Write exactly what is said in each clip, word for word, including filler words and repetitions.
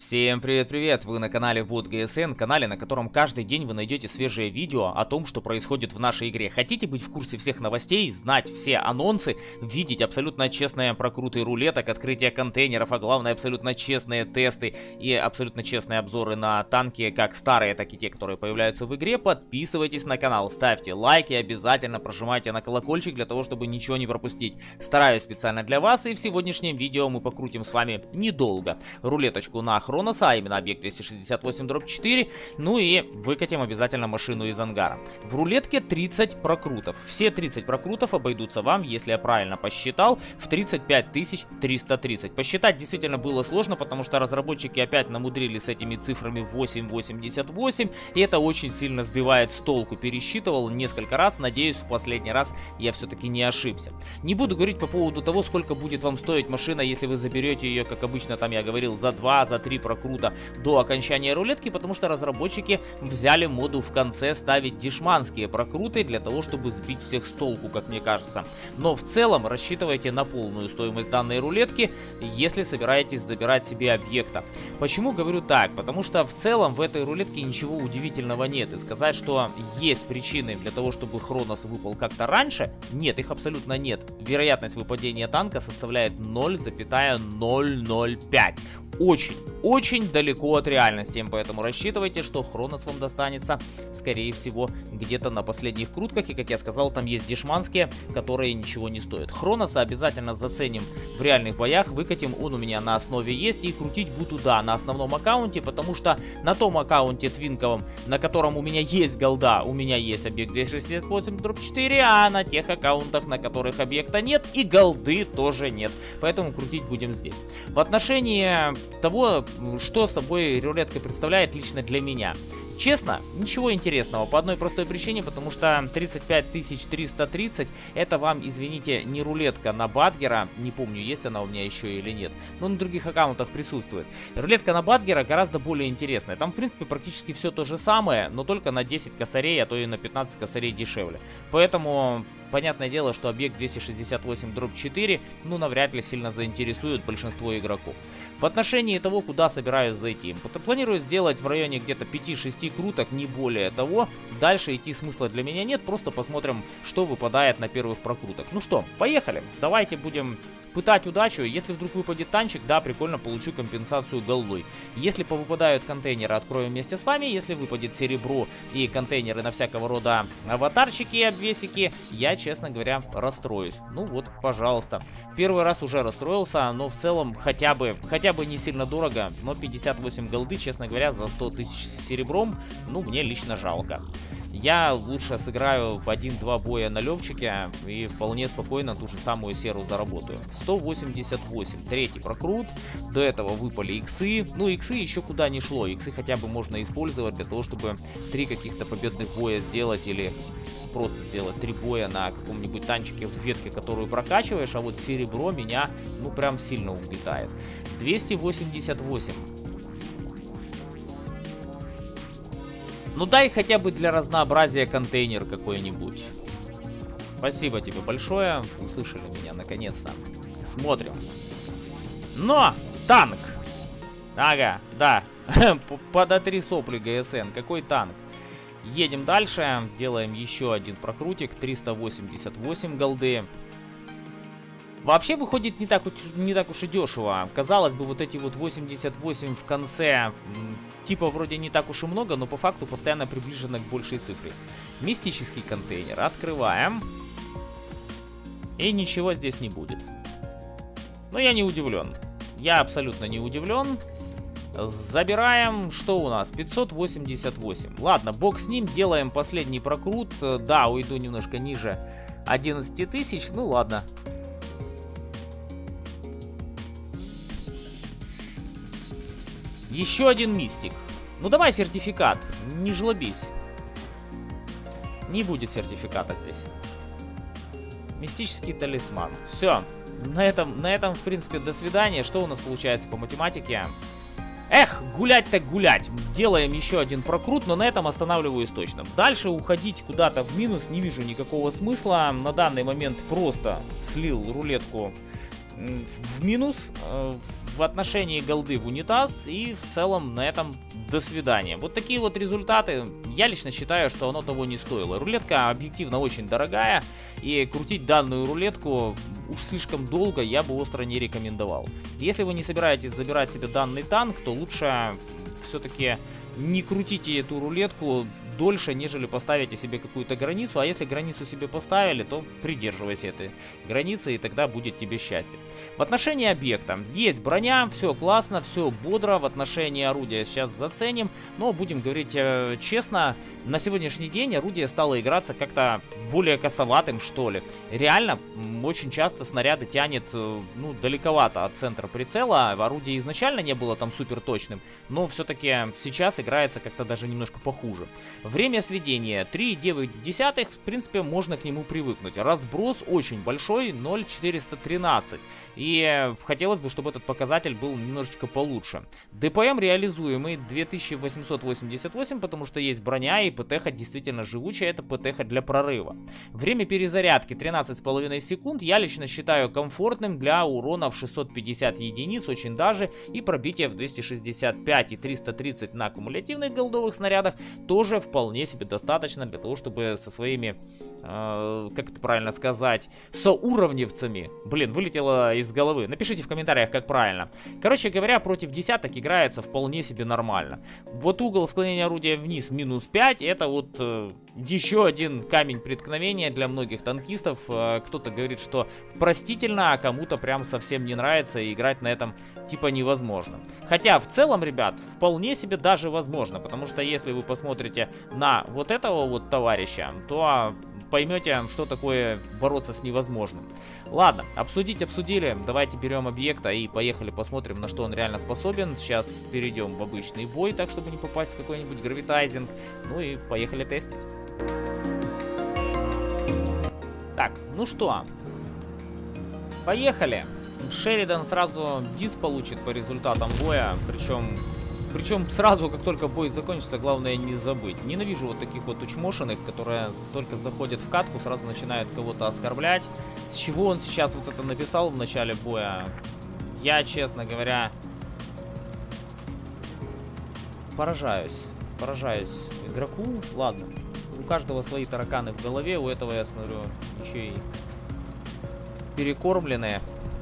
Всем привет-привет! Вы на канале WotGSN, канале, на котором каждый день вы найдете свежее видео о том, что происходит в нашей игре. Хотите быть в курсе всех новостей, знать все анонсы, видеть абсолютно честные прокруты рулеток, открытие контейнеров, а главное абсолютно честные тесты и абсолютно честные обзоры на танки, как старые, так и те, которые появляются в игре, подписывайтесь на канал, ставьте лайки, обязательно прожимайте на колокольчик для того, чтобы ничего не пропустить. Стараюсь специально для вас, и в сегодняшнем видео мы покрутим с вами недолго рулеточку на Хроноса, а именно объект двести шестьдесят восемь дробь четыре, ну и выкатим обязательно машину из ангара. В рулетке тридцать прокрутов. Все тридцать прокрутов обойдутся вам, если я правильно посчитал, в тридцать пять тысяч триста тридцать. Посчитать действительно было сложно, потому что разработчики опять намудрили с этими цифрами восемь восемьдесят восемь, и это очень сильно сбивает с толку. Пересчитывал несколько раз, надеюсь, в последний раз я все-таки не ошибся. Не буду говорить по поводу того, сколько будет вам стоить машина, если вы заберете ее, как обычно, там я говорил, за два, за три прокрута до окончания рулетки, потому что разработчики взяли моду в конце ставить дешманские прокруты для того, чтобы сбить всех с толку, как мне кажется. Но в целом рассчитывайте на полную стоимость данной рулетки, если собираетесь забирать себе объекта. Почему говорю так? Потому что в целом в этой рулетке ничего удивительного нет. И сказать, что есть причины для того, чтобы Хронос выпал как-то раньше, нет, их абсолютно нет. Вероятность выпадения танка составляет ноль целых ноль ноль пять. Очень, очень далеко от реальности, поэтому рассчитывайте, что Хронос вам достанется, скорее всего, где-то на последних крутках, и, как я сказал, там есть дешманские, которые ничего не стоят. Хроноса обязательно заценим в реальных боях, выкатим, он у меня на основе есть, и крутить буду, да, на основном аккаунте, потому что на том аккаунте твинковом, на котором у меня есть голда, у меня есть объект двести шестьдесят восемь дробь четыре, а на тех аккаунтах, на которых объекта нет, и голды тоже нет, поэтому крутить будем здесь. В отношении того, что собой рулетка представляет лично для меня. Честно, ничего интересного, по одной простой причине, потому что тридцать пять тысяч триста тридцать это вам, извините, не рулетка на Бадгера, не помню, есть она у меня еще или нет, но на других аккаунтах присутствует. Рулетка на Бадгера гораздо более интересная, там в принципе практически все то же самое, но только на десять косарей, а то и на пятнадцать косарей дешевле. Поэтому понятное дело, что объект двести шестьдесят восемь дробь четыре, ну, навряд ли сильно заинтересует большинство игроков. В отношении того, куда собираюсь зайти, планирую сделать в районе где-то пяти-шести круток, не более того. Дальше идти смысла для меня нет, просто посмотрим, что выпадает на первых прокрутах. Ну что, поехали, давайте будем пытать удачу. Если вдруг выпадет танчик, да, прикольно, получу компенсацию голдой. Если повыпадают контейнеры, открою вместе с вами. Если выпадет серебро и контейнеры на всякого рода аватарчики и обвесики, я, честно говоря, расстроюсь. Ну вот, пожалуйста. Первый раз уже расстроился, но в целом хотя бы, хотя бы не сильно дорого. Но пятьдесят восемь голды, честно говоря, за сто тысяч серебром, ну, мне лично жалко. Я лучше сыграю в один-два боя на левчике и вполне спокойно ту же самую серу заработаю. сто восемьдесят восемь, третий прокрут. До этого выпали иксы. Ну, иксы еще куда не шло. Иксы хотя бы можно использовать для того, чтобы три каких-то победных боя сделать или просто сделать три боя на каком-нибудь танчике в ветке, которую прокачиваешь. А вот серебро меня, ну, прям сильно угнетает. двести восемьдесят восемь. Ну дай хотя бы для разнообразия контейнер какой-нибудь. Спасибо тебе большое. Услышали меня наконец-то. Смотрим. Но! Танк! Ага, да. Подотри сопли, ГСН. Какой танк? Едем дальше. Делаем еще один прокрутик. триста восемьдесят восемь голды. Вообще выходит не так, не так уж и дешево. Казалось бы, вот эти вот восемьдесят восемь в конце, типа вроде не так уж и много, но по факту постоянно приближено к большей цифре. Мистический контейнер. Открываем. И ничего здесь не будет. Но я не удивлен. Я абсолютно не удивлен. Забираем. Что у нас? пятьсот восемьдесят восемь. Ладно, бог с ним. Делаем последний прокрут. Да, уйду немножко ниже одиннадцати тысяч. Ну ладно. Еще один мистик. Ну давай сертификат. Не жлобись. Не будет сертификата здесь. Мистический талисман. Все. На этом, на этом, в принципе, до свидания. Что у нас получается по математике? Эх, гулять так гулять. Делаем еще один прокрут, но на этом останавливаюсь точно. Дальше уходить куда-то в минус не вижу никакого смысла. На данный момент просто слил рулетку в минус э, в отношении голды в унитаз, и в целом на этом до свидания. Вот такие вот результаты. Я лично считаю, что оно того не стоило. Рулетка объективно очень дорогая, и крутить данную рулетку уж слишком долго я бы остро не рекомендовал. Если вы не собираетесь забирать себе данный танк, то лучше все-таки не крутите эту рулетку дольше, нежели поставите себе какую-то границу. А если границу себе поставили, то придерживайся этой границы, и тогда будет тебе счастье. В отношении объекта есть броня, все классно, все бодро. В отношении орудия сейчас заценим, но будем говорить э, честно, на сегодняшний день орудие стало играться как-то более косоватым, что ли. Реально, очень часто снаряды тянет э, ну, далековато от центра прицела. Орудие изначально не было там супер точным, но все-таки сейчас играется как-то даже немножко похуже. Время сведения три и девять десятых, в принципе, можно к нему привыкнуть. Разброс очень большой, ноль целых четыреста тринадцать. И хотелось бы, чтобы этот показатель был немножечко получше. ДПМ реализуемый две тысячи восемьсот восемьдесят восемь, потому что есть броня, и ПТХ действительно живучая, это ПТХ для прорыва. Время перезарядки тринадцать с половиной секунд, я лично считаю комфортным для урона в шестьсот пятьдесят единиц, очень даже, и пробитие в двести шестьдесят пять и триста тридцать на кумулятивных голдовых снарядах тоже вполне вполне себе достаточно для того, чтобы со своими, э, как это правильно сказать, соуровневцами, блин, вылетело из головы. Напишите в комментариях, как правильно. Короче говоря, против десяток играется вполне себе нормально. Вот угол склонения орудия вниз минус пять, это вот э, еще один камень преткновения для многих танкистов. Э, Кто-то говорит, что простительно, а кому-то прям совсем не нравится, и играть на этом типа невозможно. Хотя в целом, ребят, вполне себе даже возможно, потому что если вы посмотрите на вот этого вот товарища, то поймете, что такое бороться с невозможным. Ладно, обсудить обсудили, давайте берем объекта и поехали посмотрим, на что он реально способен. Сейчас перейдем в обычный бой, так чтобы не попасть в какой-нибудь гравитайзинг. Ну и поехали тестить. Так, ну что, поехали. Шеридан сразу дис получит по результатам боя, причем... Причем сразу, как только бой закончится, главное не забыть. Ненавижу вот таких вот учмошенных, которые только заходят в катку, сразу начинают кого-то оскорблять. С чего он сейчас вот это написал в начале боя? Я, честно говоря, поражаюсь. Поражаюсь игроку. Ладно, у каждого свои тараканы в голове, у этого, я смотрю, еще и перекормленные.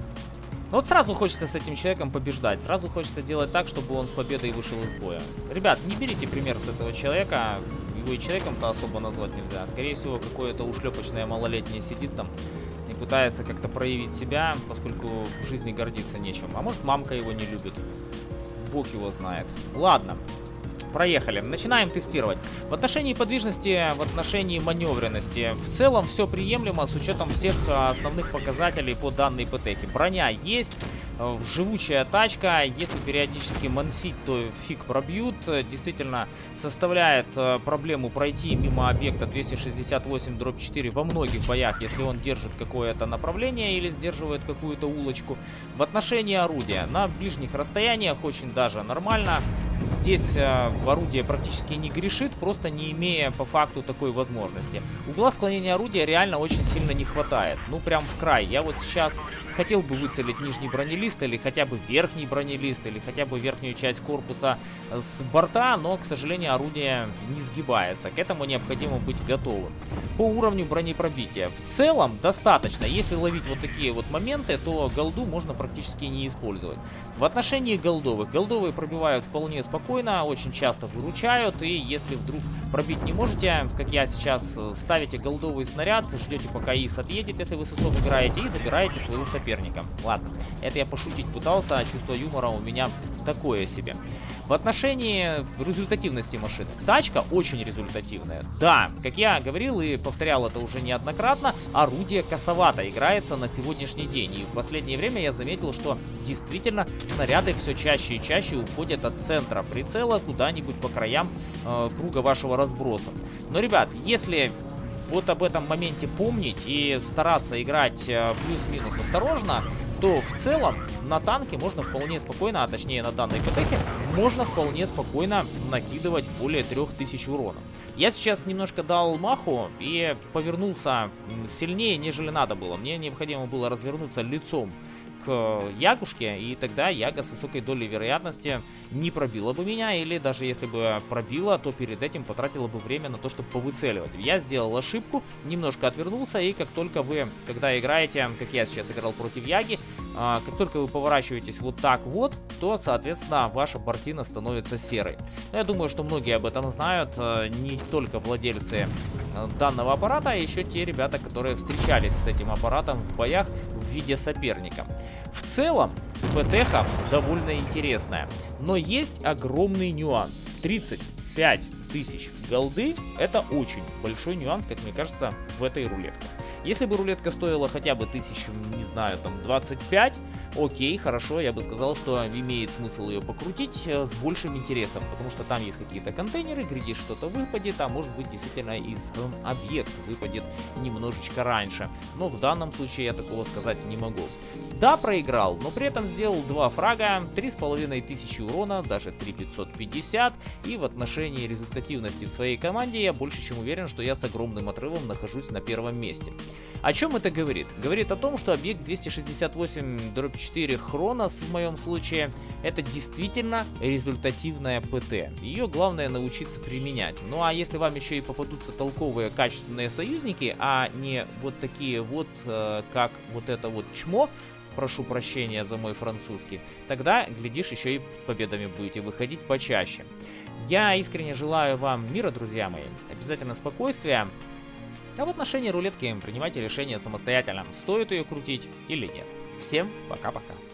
Но вот сразу хочется с этим человеком побеждать. Сразу хочется делать так, чтобы он с победой вышел из боя. Ребят, не берите пример с этого человека. Его и человеком-то особо назвать нельзя. Скорее всего, какое-то ушлепочное малолетнее сидит там и пытается как-то проявить себя, поскольку в жизни гордиться нечем. А может, мамка его не любит. Бог его знает. Ладно. Проехали. Начинаем тестировать. В отношении подвижности, в отношении маневренности, в целом все приемлемо с учетом всех основных показателей по данной ПТХе. Броня есть, живучая тачка, если периодически мансить, то фиг пробьют. Действительно составляет проблему пройти мимо объекта двести шестьдесят восемь дробь четыре во многих боях, если он держит какое-то направление или сдерживает какую-то улочку. В отношении орудия на ближних расстояниях очень даже нормально. Здесь э, орудие практически не грешит, просто не имея по факту такой возможности. Угла склонения орудия реально очень сильно не хватает. Ну, прям в край. Я вот сейчас хотел бы выцелить нижний бронелист, или хотя бы верхний бронелист, или хотя бы верхнюю часть корпуса с борта, но, к сожалению, орудие не сгибается. К этому необходимо быть готовым. По уровню бронепробития. В целом, достаточно. Если ловить вот такие вот моменты, то голду можно практически не использовать. В отношении голдовых. Голдовые пробивают вполне спокойно, очень часто выручают, и если вдруг пробить не можете, как я сейчас, ставите голдовый снаряд, ждете пока ИС отъедет, если вы с ИСом играете, и добираете своего соперника. Ладно, это я пошутить пытался, а чувство юмора у меня такое себе. В отношении результативности машины. Тачка очень результативная. Да, как я говорил и повторял это уже неоднократно, орудие косовато играется на сегодняшний день. И в последнее время я заметил, что действительно снаряды все чаще и чаще уходят от центра прицела куда-нибудь по краям э, круга вашего разброса. Но, ребят, если вот об этом моменте помнить и стараться играть э, плюс-минус осторожно, то в целом на танке можно вполне спокойно, а точнее на данной ПТХе, можно вполне спокойно накидывать более трёх тысяч урона. Я сейчас немножко дал маху и повернулся сильнее, нежели надо было. Мне необходимо было развернуться лицом к Ягушке, и тогда Яга с высокой долей вероятности не пробила бы меня, или даже если бы пробила, то перед этим потратила бы время на то, чтобы повыцеливать. Я сделал ошибку, немножко отвернулся, и как только вы, когда играете, как я сейчас играл против Яги, как только вы поворачиваетесь вот так вот, то, соответственно, ваша бортина становится серой. Я думаю, что многие об этом знают, не только владельцы данного аппарата, а еще те ребята, которые встречались с этим аппаратом в боях в виде соперника. В целом, ПТХа довольно интересная, но есть огромный нюанс. тридцать пять тысяч голды — это очень большой нюанс, как мне кажется, в этой рулетке. Если бы рулетка стоила хотя бы тысяч, не знаю, там двадцать пять, окей, хорошо, я бы сказал, что имеет смысл ее покрутить с большим интересом, потому что там есть какие-то контейнеры, глядишь, что-то выпадет, а может быть действительно и сам объект выпадет немножечко раньше. Но в данном случае я такого сказать не могу. Да, проиграл, но при этом сделал два фрага, три с половиной тысячи урона, даже три тысячи пятьсот пятьдесят, и в отношении результативности в своей команде я больше чем уверен, что я с огромным отрывом нахожусь на первом месте. О чем это говорит? Говорит о том, что объект двести шестьдесят восемь четыре Хронос в моем случае это действительно результативная ПТ. Ее главное научиться применять. Ну а если вам еще и попадутся толковые качественные союзники, а не вот такие вот, э, как вот это вот чмо, прошу прощения за мой французский, тогда, глядишь, еще и с победами будете выходить почаще. Я искренне желаю вам мира, друзья мои, обязательно спокойствия. А в отношении рулетки принимайте решение самостоятельно, стоит ее крутить или нет. Всем пока-пока.